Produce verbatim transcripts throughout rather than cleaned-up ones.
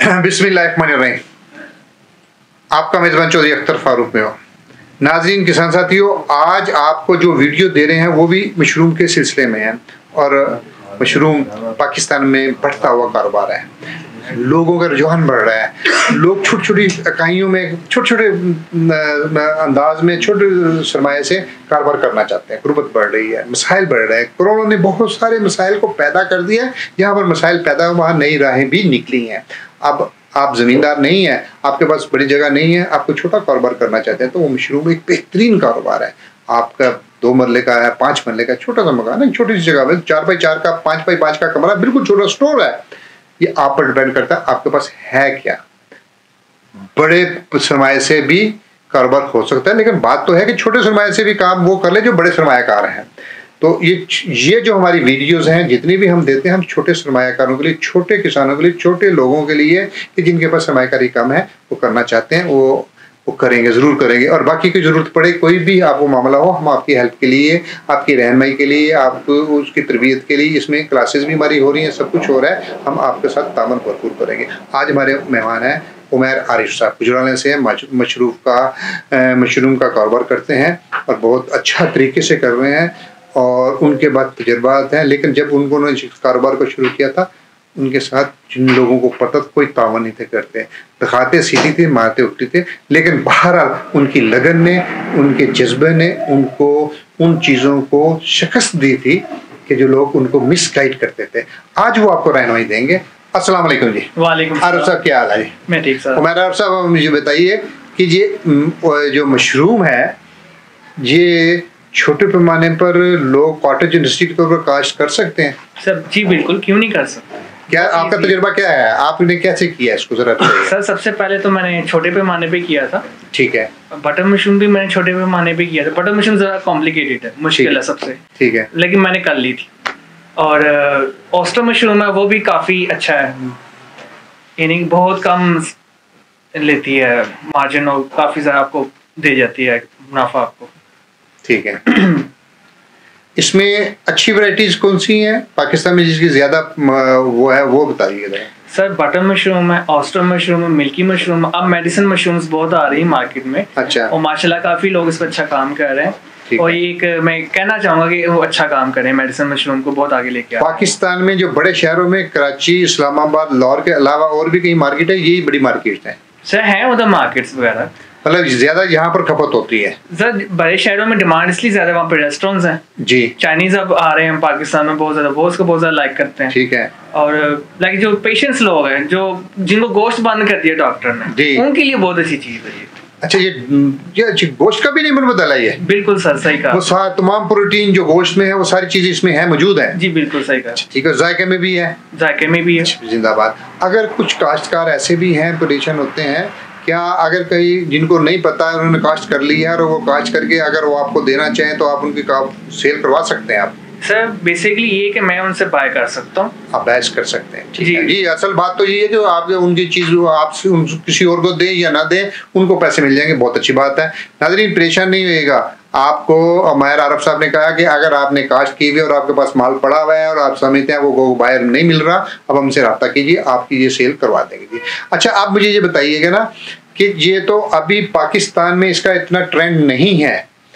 बिस्मिल्लाहिर्रहमानिर्रहीम। आपका मेज़बान चौधरी अख्तर फारूक में हो। नाज़रीन, किसान साथियों, आज आपको जो वीडियो दे रहे हैं वो भी मशरूम के सिलसिले में है और मशरूम पाकिस्तान में बढ़ता हुआ कारोबार है। लोगों का रुझान बढ़ रहा है। लोग छोटी छोटी इकाइयों में छोटे छोटे अंदाज में छोटे सरमाए से कारोबार करना चाहते हैं। गुर्बत बढ़ रही है, मसाइल बढ़ रहे हैं। कोरोना ने बहुत सारे मसाइल को पैदा कर दिया है। जहाँ पर मसाइल पैदा हुआ वहाँ नई राहें भी निकली हैं। अब आप ज़मींदार नहीं हैं, आपके पास बड़ी जगह नहीं है, आपको छोटा कारोबार करना चाहते हैं तो वो मशरूम एक बेहतरीन कारोबार है। आपका दो मरले का है, पाँच मरले का छोटा सा मकान है, छोटी सी जगह में चार बाई चार का पाँच बाई पाँच का कमरा, बिल्कुल छोटा स्टोर है। ये आप पर डिपेंड करता है आपके पास है क्या। बड़े सरमाए से भी कारोबार हो सकता है, लेकिन बात तो है कि छोटे सरमाए से भी काम वो कर ले जो बड़े सरमायाकार हैं। तो ये ये जो हमारी वीडियोस हैं, जितनी भी हम देते हैं, हम छोटे सरमायाकारों के लिए, छोटे किसानों के लिए, छोटे लोगों के लिए कि जिनके पास सरमायाकारी कम है, वो करना चाहते हैं, वो वो करेंगे, ज़रूर करेंगे। और बाकी की ज़रूरत पड़े, कोई भी आपको मामला हो, हम आपकी हेल्प के लिए, आपकी रहनुमाई के लिए, आपको उसकी तरबियत के लिए, इसमें क्लासेस भी हमारी हो रही हैं, सब कुछ हो रहा है। हम आपके साथ तामन भरपूर करेंगे। आज हमारे मेहमान हैं उमैर आरिफ साहब, गुजरात से हैं। मशरूम का मशरूम का कारोबार करते हैं और बहुत अच्छा तरीके से कर रहे हैं और उनके बाद तजर्बात हैं। लेकिन जब उन्होंने कारोबार को शुरू किया था, उनके साथ जिन लोगों को पता कोई तावन नहीं थे करते, दिखाते सीधी थे, मारते उठते थे, लेकिन बहरहाल उनकी लगन ने, उनके जज्बे ने उनको उन चीज़ों को शिकस्त दी थी कि जो लोग उनको मिसगाइड करते थे। आज वो आपको रहनुमाई देंगे। अस्सलाम वालेकुम जी। वालेकुम सलाम। आरिफ साहब, क्या हाल है? मैं ठीक सर। उमैर आरिफ साहब, मुझे बताइए कि ये जो मशरूम है, ये छोटे पैमाने पर लोग कॉटेज इंडस्ट्री के तौर पर काश्त कर सकते हैं? सर जी बिल्कुल, क्यों नहीं कर सकते। क्या आपका तजुर्बा क्या है? आपने कैसे किया इसको जरा बताइए। सर सबसे पहले तो मैंने छोटे पैमाने पे किया था। ठीक है। बटर मशरूम भी मैंने छोटे पैमाने पे किया था। बटर मशरूम जरा कॉम्प्लिकेटेड है, मुश्किल है सबसे। ठीक है, लेकिन मैंने कर ली थी। और ऑस्टर मशरूम है, वो भी काफी अच्छा है, यानी बहुत कम लेती है मार्जिन और काफी ज्यादा आपको दे जाती है मुनाफा आपको। ठीक है। इसमें अच्छी वैरायटीज कौन सी हैं पाकिस्तान में जिसकी ज्यादा वो है, वो बताइए। सर बटर मशरूम है, ऑस्टर मशरूम है, मिल्की मशरूम है। अब मेडिसिन मशरूम्स बहुत आ रही है मार्केट में। अच्छा। और माशाल्लाह काफी लोग इस पर अच्छा काम कर रहे हैं। और एक मैं कहना चाहूंगा कि वो अच्छा काम करें, मेडिसिन मशरूम को बहुत आगे लेके आए। पाकिस्तान में जो बड़े शहरों में कराची, इस्लामाबाद, लाहौर के अलावा और भी कई मार्केट है, यही बड़ी मार्केट है सर? है उधर मार्केट्स वगैरह, मतलब ज्यादा यहाँ पर खपत होती है। सर बड़े शहरों में डिमांड इसलिए ज्यादा, वहाँ पे रेस्टोरेंट्स हैं जी। चाइनीज अब आ रहे हैं पाकिस्तान में बहुत ज्यादा, वो उसको बहुत ज्यादा लाइक करते हैं। ठीक है। और लाइक जो पेशेंट्स लोग हैं, जो जिनको गोश्त बंद कर दिया डॉक्टर ने, उनके लिए बहुत अच्छी चीज है ये। अच्छा, ये ये गोश्त का भी नहीं मन बदला है? बिल्कुल सर, सही कहा। वो सारा तमाम प्रोटीन जो गोश्त में है, वो सारी चीजें इसमें है, मौजूद है। जी बिल्कुल सही कहा। ठीक है। जायके में भी है? जायके में भी है। जिंदाबाद। अगर कुछ काश्तकार ऐसे भी हैं, परेशान होते हैं, क्या अगर कहीं जिनको नहीं पता है, उन्होंने काश्त कर लिया है और वो काश्त करके अगर वो आपको देना चाहें तो आप उनकी सेल करवा सकते हैं? आप सर बेसिकली ये कि मैं उनसे बाय कर सकता हूँ, आप बैच कर सकते हैं। ठीक है जी। असल बात तो ये है कि आप उनकी चीज़ आप उन, किसी और को दें या ना दें, उनको पैसे मिल जाएंगे, बहुत अच्छी बात है। नाज़रीन, परेशान नहीं होइएगा। आपको उमैर आरिफ साहब ने कहा कि अगर आपने काश्त की हुई और आपके पास माल पड़ा हुआ है और आप समझते हैं वो बायर नहीं मिल रहा, अब हमसे रब्ता कीजिए, आपकी ये सेल करवा देंगे जी। अच्छा, आप मुझे ये बताइएगा ना कि ये तो अभी पाकिस्तान में इसका इतना ट्रेंड नहीं है,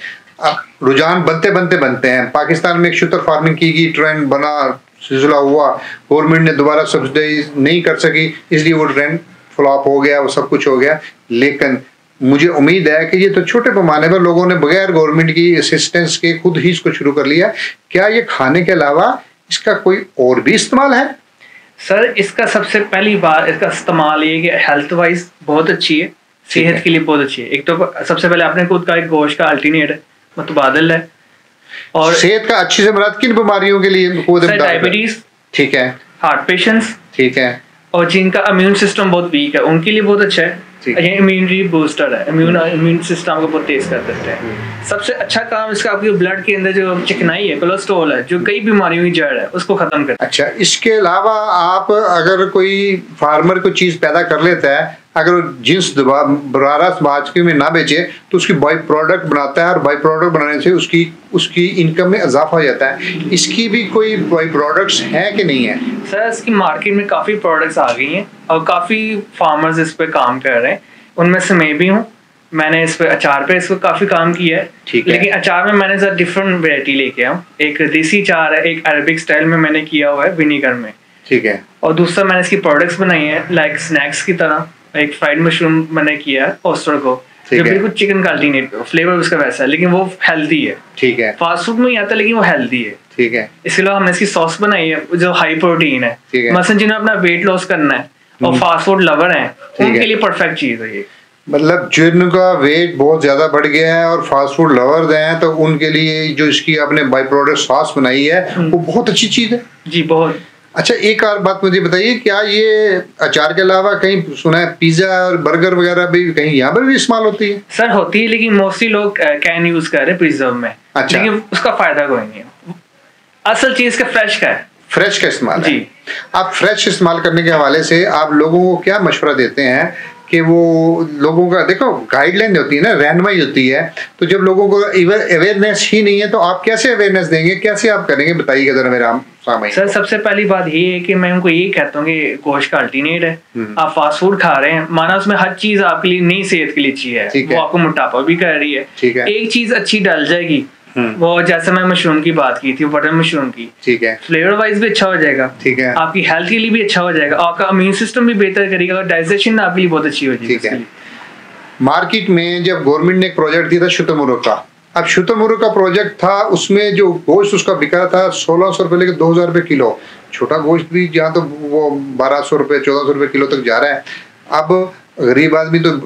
अब रुझान बनते बनते बनते हैं। पाकिस्तान में एक शुतर फार्मिंग की गई, ट्रेंड बना, सिलसिला हुआ, गवर्नमेंट ने दोबारा सब्सिडाइज नहीं कर सकी, इसलिए वो ट्रेंड फ्लॉप हो गया, वो सब कुछ हो गया। लेकिन मुझे उम्मीद है कि ये तो छोटे पैमाने पर लोगों ने बगैर गवर्नमेंट की असिस्टेंस के खुद ही इसको शुरू कर लिया। क्या ये खाने के अलावा इसका कोई और भी इस्तेमाल है? सर इसका सबसे पहली बार इसका इस्तेमाल ये कि हेल्थ वाइज बहुत अच्छी है, सेहत के लिए बहुत अच्छी है। एक तो सबसे पहले आपने खुद का एक गोश्त का अल्टरनेट है, मुतबादिल है। और सेहत का अच्छी से मुराद किन बीमारियों के लिए? डायबिटीज, ठीक है, हार्ट पेशेंट्स, ठीक है, और जिनका इम्यून सिस्टम बहुत वीक है उनके लिए बहुत अच्छा है। ये इम्यूनिटी बूस्टर है, इम्यून इम्यून सिस्टम को बहुत तेज कर देते हैं। सबसे अच्छा काम इसका आपके ब्लड के अंदर जो चिकनाई है, कोलेस्ट्रॉल है, जो कई बीमारियों की जड़ है, उसको खत्म करता है। अच्छा, इसके अलावा आप अगर कोई फार्मर कोई चीज पैदा कर लेता है, अगर जिन्स बराबर मार्केट में ना बेचे तो उसकी बाई प्रोडक्ट बनाता है और बाई प्रोडक्ट बनाने से उसकी उसकी इनकम में इजाफा हो जाता है। इसकी भी कोई बाई प्रोडक्ट्स हैं कि नहीं है? सर इसकी मार्केट में काफ़ी प्रोडक्ट्स आ गई हैं और काफ़ी फार्मर्स इस पे काम कर रहे हैं, उनमें से मैं भी हूँ। मैंने इस पे अचार पे इस पे काफ़ी काम किया है, ठीक है। लेकिन अचार में मैंने सर डिफरेंट वेराइटी लेके आया हूँ। एक देसी अचार है, एक अरबिक स्टाइल में मैंने किया हुआ है विनीगर में, ठीक है। और दूसरा मैंने इसकी प्रोडक्ट्स बनाई है लाइक स्नैक्स की तरह। एक फ्राइड मशरूम मैंने किया है ओस्टर को, जो बिल्कुल चिकन का अल्टरनेट फ्लेवर उसका वैसा है, लेकिन वो हेल्दी है, ठीक है। फास्ट फूड में ही आता है लेकिन वो हेल्दी है, ठीक है। इसके अलावा हमने इसकी सॉस बनाई है जो हाई प्रोटीन है, मसलन जिन्हें अपना वेट लॉस करना है और फास्ट फूड लवर है उनके लिए परफेक्ट चीज है ये। मतलब जिनका वेट बहुत ज्यादा बढ़ गया है और फास्ट फूड लवर्स हैं तो उनके लिए जो इसकी आपने बाई प्रोडक्ट सॉस बनाई है वो बहुत अच्छी चीज है जी, बहुत। अच्छा, एक और बात मुझे बताइए, क्या ये अचार के अलावा कहीं सुना है पिज्जा और बर्गर वगैरह भी कहीं यहाँ पर भी इस्तेमाल होती है? सर होती है, लेकिन मोस्टली लोग कैन यूज कर रहे हैं प्रिजर्व में। अच्छा। लेकिन उसका फायदा कोई नहीं है, असल चीज का फ्रेश का है, फ्रेश का इस्तेमाल जी। है। आप फ्रेश इस्तेमाल करने के हवाले से आप लोगों को क्या मशवरा देते हैं कि वो लोगों का, देखो गाइडलाइन होती है ना, रहनुमाई होती है, तो जब लोगों को अवेयरनेस ही नहीं है तो आप कैसे अवेयरनेस देंगे, कैसे आप करेंगे, बताइएगा जरा मेरा सामने। सर सबसे पहली बात ये है कि मैं उनको ये कहता हूँ कि गोश्त का अल्टरनेट है। आप फास्ट फूड खा रहे हैं, माना उसमें हर चीज आपके लिए नई सेहत के लिए अच्छी है, वो आपको मोटापा भी कर रही है, ठीक है। एक चीज अच्छी डल जाएगी, वो जैसे मैं मशरूम की बात की थी, बटर मशरूम की, ठीक है, फ्लेवर वाइज भी अच्छा हो जाएगा, ठीक है, आपकी हेल्थ के लिए भी अच्छा हो जाएगा, आपका इम्यून सिस्टम भी बेहतर करेगा और डाइजेशन आपके लिए बहुत अच्छी हो जाएगी, ठीक है। मार्केट में जब गवर्नमेंट ने एक प्रोजेक्ट दिया था शुतुरमुर्ग का, अब शुतुरमुर्ग का प्रोजेक्ट था, उसमें जो गोश्त उसका बिका था सोलह सौ रुपये लेकर दो हजार रुपये किलो, छोटा गोश्त भी जहाँ तो वो बारह सौ रुपये चौदह सौ रुपये किलो तक जा रहा है। अब गरीब आदमी तो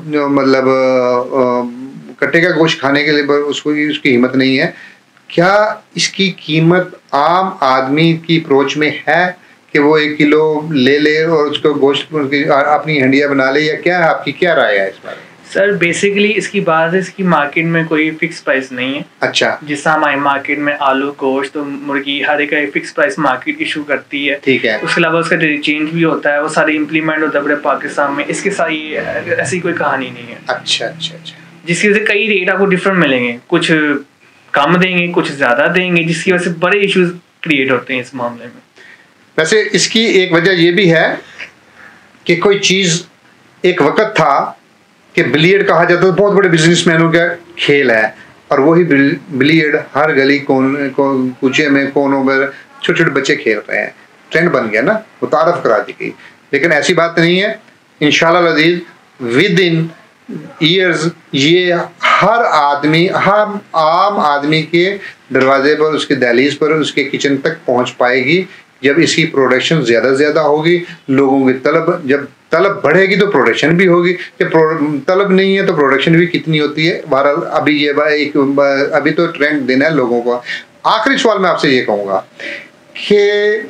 मतलब कट्टे का गोश्त खाने के लिए उसको उसकी हिम्मत नहीं है। क्या इसकी कीमत आम आदमी की अप्रोच में है कि वो एक किलो ले ले और उसको गोश्त अपनी हंडिया बना ले, या क्या आपकी क्या राय है इस बारे में? सर बेसिकली इसकी बात है, इसकी मार्केट में कोई फिक्स प्राइस नहीं है। अच्छा। जिस हमारी मार्केट में आलू, गोश्त, तो मुर्गी हर एक का फिक्स प्राइस मार्केट इशू करती है, ठीक है। उसके अलावा उसका चेंज भी होता है, वो सारे इम्प्लीमेंट होता है पूरे पाकिस्तान में। इसके साथ ये ऐसी कोई कहानी नहीं है। अच्छा अच्छा अच्छा। जिसकी वजह से कई रेट आपको डिफरेंट मिलेंगे, कुछ कम देंगे, कुछ ज्यादा देंगे, जिसकी वजह से बड़े इश्यूज क्रिएट होते हैं इस मामले में। वैसे इसकी एक वजह ये भी है कि कोई चीज एक वक्त था कि बिलियर्ड कहा जाता था, बहुत बड़े बिजनेसमैनों का खेल है, और वही बिलियर्ड हर गली कोन कूचे में कोनों में छोटे छोटे बच्चे खेल रहे हैं, ट्रेंड बन गया ना, वो तारफ करा दी गई। लेकिन ऐसी बात नहीं है, इंशाल्लाह अजीज विद इन ईयर्स ये हर आदमी, हर आम आदमी के दरवाजे पर, उसके दहलीज पर, उसके किचन तक पहुंच पाएगी जब इसकी प्रोडक्शन ज़्यादा से ज़्यादा होगी। लोगों की तलब, जब तलब बढ़ेगी तो प्रोडक्शन भी होगी, जब तलब नहीं है तो प्रोडक्शन भी कितनी होती है। बहरहाल अभी ये एक अभी तो ट्रेंड देना है लोगों को। आखिरी सवाल मैं आपसे ये कहूँगा कि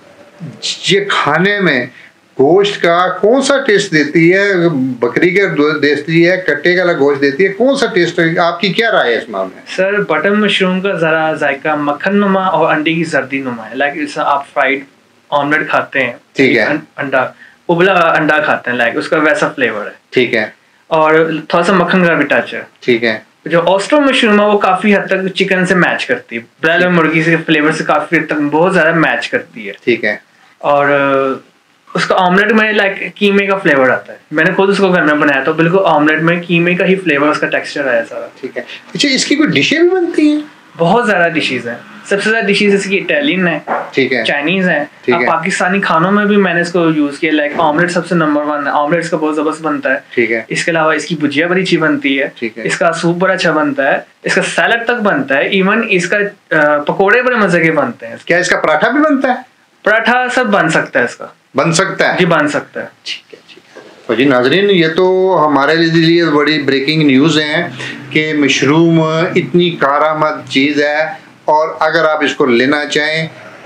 ये खाने में गोश्त का कौन सा टेस्ट देती है, बकरी का देती है, कट्टे का गोश्त देती है, कौन सा टेस्ट है, आपकी क्या राय है इस मामले में? सर बटर मशरूम का जरा जायका मक्खन नुमा और अंडे की जर्दी नुमा है। लाइक आप फ्राइड ऑमलेट खाते हैं, ठीक है, अंडा उबला अंडा खाते हैं, लाइक उसका वैसा फ्लेवर है, ठीक है, और थोड़ा सा मक्खन का भी टच है, ठीक है। जो ऑस्ट्रो मशरूम है वो काफी हद तक चिकन से मैच करती है, ब्रायलर मुर्गी से फ्लेवर से काफी हद तक बहुत ज्यादा मैच करती है, ठीक है। और उसका ऑमलेट में लाइक कीमे का फ्लेवर आता है, मैंने खुद उसको घर में बनाया था, बिल्कुल ऑमलेट में कीमे का ही फ्लेवर, उसका टेक्सचर आया सारा, ठीक है। अच्छा, इसकी कोई डिशें भी बनती हैं? बहुत ज्यादा डिशेज हैं। सबसे ज्यादा डिशेज इसकी इटालियन है, ठीक है, चाइनीज है, अब पाकिस्तानी खानों में भी मैंने इसको यूज किया। लाइक ऑमलेट सबसे नंबर वन है, ऑमलेट इसका बहुत जबरदस्त बनता है, ठीक है। इसके अलावा इसकी भुजिया बड़ी अच्छी बनती है, ठीक है। इसका सूप बड़ा अच्छा बनता है, इसका सैलड तक बनता है, इवन इसका पकोड़े बड़े मजे के बनते हैं। क्या इसका पराठा भी बनता है? पराठा सब बन सकता है, इसका बन सकता है जी, बन सकता है, ठीक है, ठीक है। तो जी नाजरीन, ये तो हमारे लिए बड़ी ब्रेकिंग न्यूज़ है कि मशरूम इतनी कारामद चीज़ है, और अगर आप इसको लेना चाहें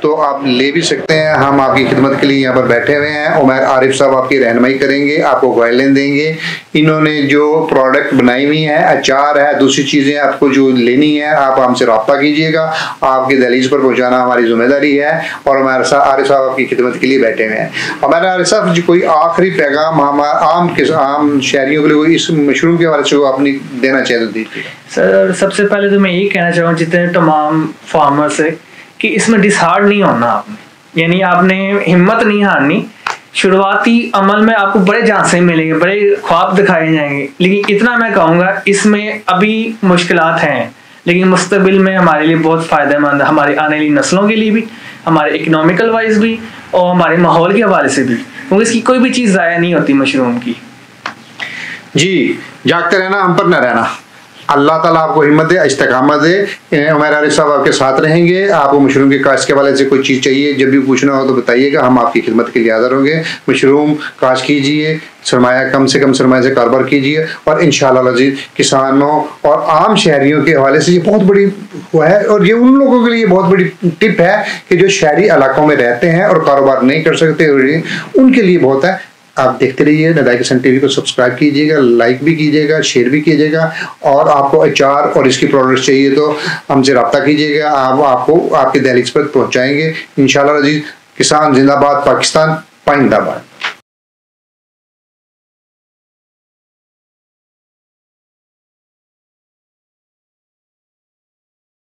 तो आप ले भी सकते हैं। हम आपकी खिदमत के लिए यहाँ पर बैठे हुए हैं। उमैर आरिफ साहब आपकी रहनुमाई करेंगे, आपको गाइडलाइन देंगे। इन्होंने जो प्रोडक्ट बनाई हुई है, अचार है, दूसरी चीज़ें आपको जो लेनी है आप हमसे रब्ता कीजिएगा। आपके दहलीज पर पहुँचाना हमारी जिम्मेदारी है और उमैर आरिफ साहब आपकी खिदमत के लिए बैठे हुए हैं। उमैर आरिफ साहब जी, कोई आखिरी पैगाम हम आम आम शहरियों के लिए कोई इस मशरूम के हवाले से अपनी देना चाहिए तो दीजिए। सर सबसे पहले तो मैं यही कहना चाहूँगा जितने तमाम फार्मर्स है कि इसमें डिसहार्ड नहीं होना आपने, यानी आपने हिम्मत नहीं हारनी। शुरुआती अमल में आपको बड़े झांसे मिलेंगे, बड़े ख्वाब दिखाए जाएंगे, लेकिन इतना मैं कहूँगा इसमें अभी मुश्किलात हैं, लेकिन मुस्तकबिल में हमारे लिए बहुत फ़ायदेमंद है, हमारी आने वाली नस्लों के लिए भी, हमारे इकोनॉमिकल वाइज भी और हमारे माहौल के हवाले से भी, क्योंकि इसकी कोई भी चीज़ ज़ाया नहीं होती मशरूम की। जी, जागते रहना, हम पर न रहना। अल्लाह ताला आपको हिम्मत दे, इस्तिकामत दे। उमैर आरिफ साहब आपके साथ रहेंगे। आपको मशरूम की काश्त के हवाले से कोई चीज़ चाहिए, जब भी पूछना हो तो बताइएगा, हम आपकी खिदमत के लिए हाज़िर होंगे। मशरूम काश्त कीजिए, सरमाया कम से कम सरमाया से कारोबार कीजिए और इंशाअल्लाह अज़ीज़ किसानों और आम शहरियों के हवाले से ये बहुत बड़ी हुआ है और ये उन लोगों के लिए बहुत बड़ी टिप है कि जो शहरी इलाकों में रहते हैं और कारोबार नहीं कर सकते, उनके लिए बहुत है। आप देखते रहिए, नदाई किसान टीवी को सब्सक्राइब कीजिएगा, लाइक भी कीजिएगा, शेयर भी कीजिएगा और आपको अचार और इसकी प्रोडक्ट्स चाहिए तो हमसे रब्ता कीजिएगा। आप आपको आपके दहलीज पर पहुंचाएंगे इंशाअल्लाह अज़ीज़। किसान जिंदाबाद, पाकिस्तान पाइंदाबाद।